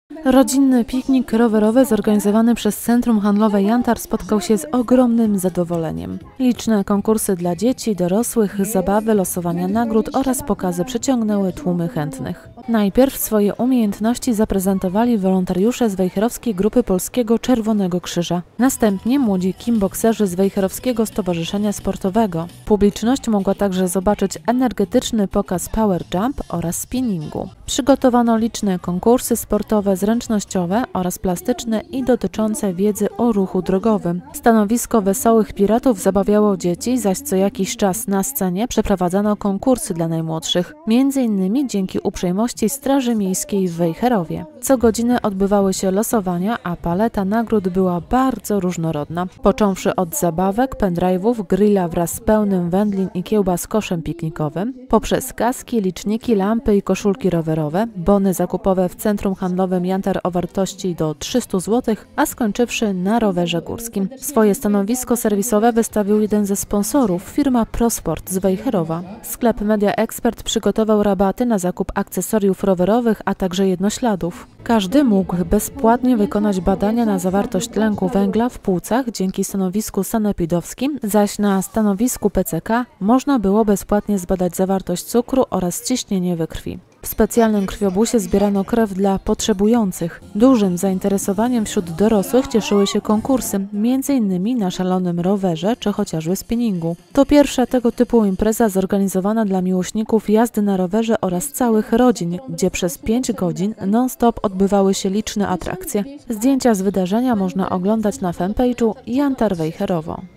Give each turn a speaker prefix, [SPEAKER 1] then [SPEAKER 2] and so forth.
[SPEAKER 1] Rodzinny piknik rowerowy zorganizowany przez Centrum Handlowe Jantar spotkał się z ogromnym zadowoleniem. Liczne konkursy dla dzieci, dorosłych, zabawy, losowania nagród oraz pokazy przyciągnęły tłumy chętnych. Najpierw swoje umiejętności zaprezentowali wolontariusze z Wejherowskiej Grupy Polskiego Czerwonego Krzyża. Następnie młodzi kickbokserzy z Wejherowskiego Stowarzyszenia Sportowego. Publiczność mogła także zobaczyć energetyczny pokaz power jump oraz spinningu. Przygotowano liczne konkursy sportowe, zręcznościowe oraz plastyczne i dotyczące wiedzy o ruchu drogowym. Stanowisko Wesołych Piratów zabawiało dzieci, zaś co jakiś czas na scenie przeprowadzano konkursy dla najmłodszych, m.in. dzięki uprzejmości Straży Miejskiej w Wejherowie. Co godzinę odbywały się losowania, a paleta nagród była bardzo różnorodna. Począwszy od zabawek, pendrive'ów, grilla wraz z pełnym wędlin i kiełbas koszem piknikowym, poprzez kaski, liczniki, lampy i koszulki rowerowe, bony zakupowe w Centrum Handlowym Jantar o wartości do 300 zł, a skończywszy na rowerze górskim. Swoje stanowisko serwisowe wystawił jeden ze sponsorów, firma ProSport z Wejherowa. Sklep Media Expert przygotował rabaty na zakup akcesoriów rowerowych, a także jednośladów. Każdy mógł bezpłatnie wykonać badania na zawartość tlenku węgla w płucach dzięki stanowisku sanepidowskim, zaś na stanowisku PCK można było bezpłatnie zbadać zawartość cukru oraz ciśnienie we krwi. W specjalnym krwiobusie zbierano krew dla potrzebujących. Dużym zainteresowaniem wśród dorosłych cieszyły się konkursy, m.in. na szalonym rowerze czy chociażby spinningu. To pierwsza tego typu impreza zorganizowana dla miłośników jazdy na rowerze oraz całych rodzin, gdzie przez 5 godzin non-stop odbywały się liczne atrakcje. Zdjęcia z wydarzenia można oglądać na fanpage'u Jantar Wejherowo.